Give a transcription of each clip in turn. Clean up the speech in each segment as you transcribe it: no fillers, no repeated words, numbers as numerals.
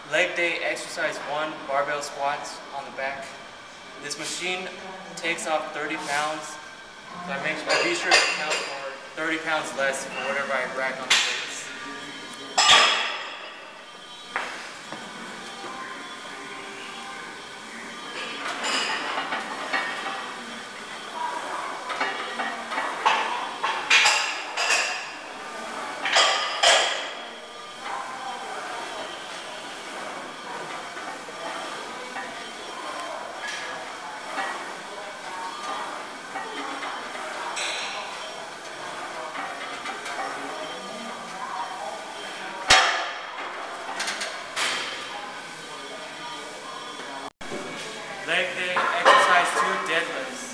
Leg day exercise 1, barbell squats on the back. This machine takes off 30 pounds, so I be sure to count for 30 pounds less for whatever I rack on the weights. Leg day exercise 2, deadlifts.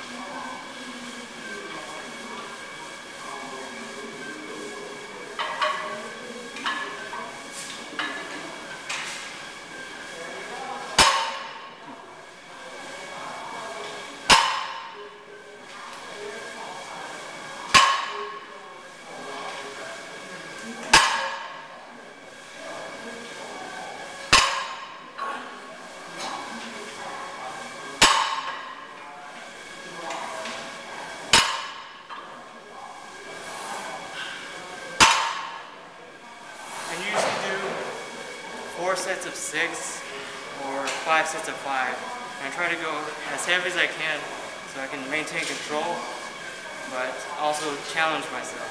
And usually do 4 sets of 6 or 5 sets of 5. And I try to go as heavy as I can so I can maintain control, but also challenge myself.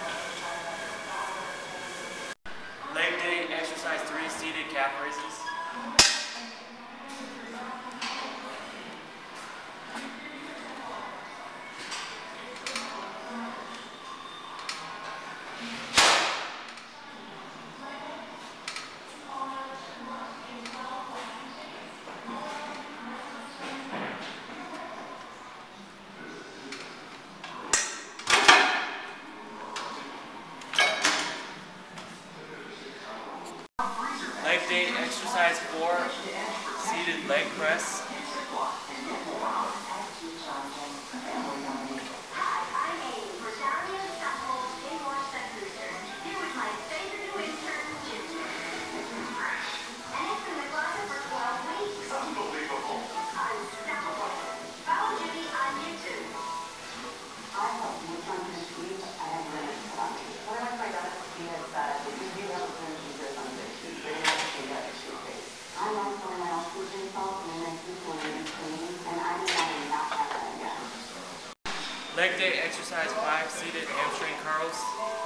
Leg day exercise 3, seated calf raises. Leg day exercise 4, seated leg press. Leg day exercise 5, seated hamstring curls.